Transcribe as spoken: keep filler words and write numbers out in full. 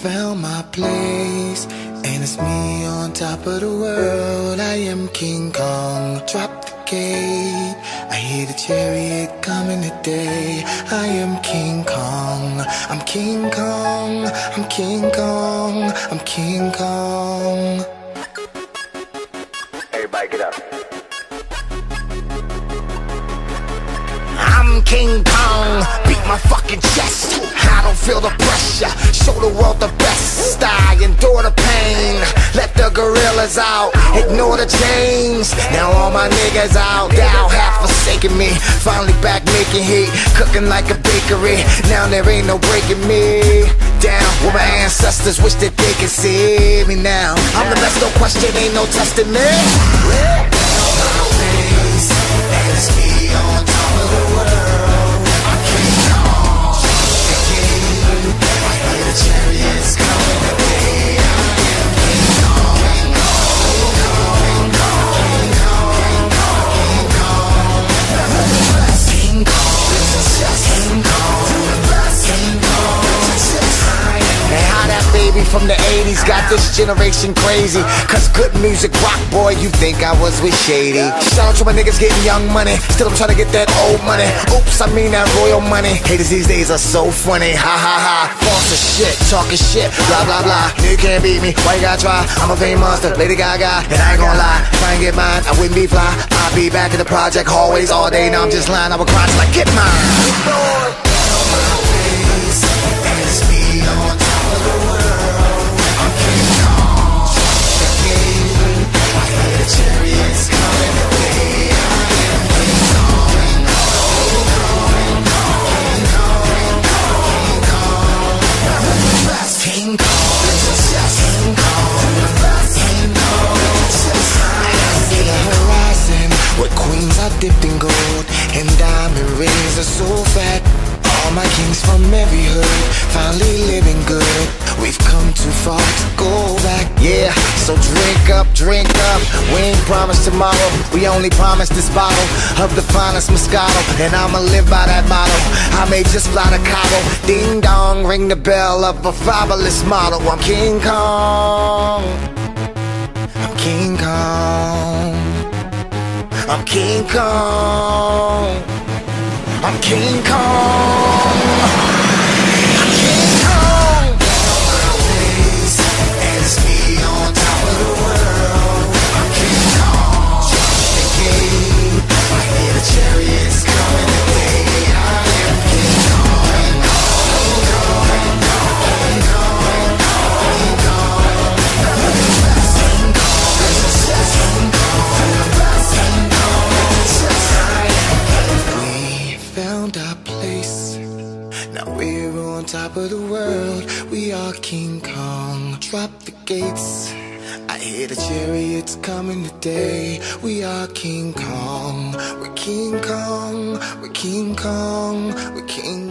found my place, and it's me on top of the world. I am King Kong. Drop the gate, I hear the chariot coming today. I am King Kong. I'm King Kong. I'm King Kong. I'm King Kong. Everybody get up. I'm King Kong, beat my fucking chest. I don't feel the pressure, show the world the best. I endure the pain, let the gorillas out, ignore the chains. Now all my niggas out, thou have forsaken me. Finally back making heat, cooking like a bakery. Now there ain't no breaking me down. Where my ancestors wish that they could see me now. I'm the best, no question, ain't no testing me. And it's me on top of the world. I'm King Kong, the king. I hear the chariots coming today. I am King Kong. King Kong, King Kong, King Kong, King Kong, King Kong, King Kong. And how that baby from the eighties got this generation crazy. Cause good music rock, boy, you think I was with Shady. Shout out to my niggas getting young money, still I'm trying to get that old money. Oops, I mean that royal money. Haters these days are so funny, ha ha ha. False as shit, talking shit, blah blah blah. You can't beat me, why you gotta try? I'm a vain monster, Lady Gaga, and I ain't gonna lie. If I ain't get mine, I wouldn't be fly. I'll be back in the project hallways all day. Now I'm just lying, I would cry till I get mine. Dipped in gold and diamond rings are so fat. All my kings from every hood finally living good. We've come too far to go back. Yeah, so drink up, drink up. We ain't promised tomorrow, we only promised this bottle of the finest Moscato, and I'ma live by that motto. I may just fly to Cabo, ding dong, ring the bell of a fabulous model. I'm King Kong. I'm King Kong. I'm King Kong. I'm King Kong. I'm King Kong. And it's me on top of the world. I'm King Kong, the king. I hear the chariots coming today. I am King Kong. King Kong, King Kong, King Kong, King Kong. Found our place, now we're on top of the world. We are King Kong. Drop the gates, I hear the chariots coming today. We are King Kong. We're King Kong. We're King Kong. We're King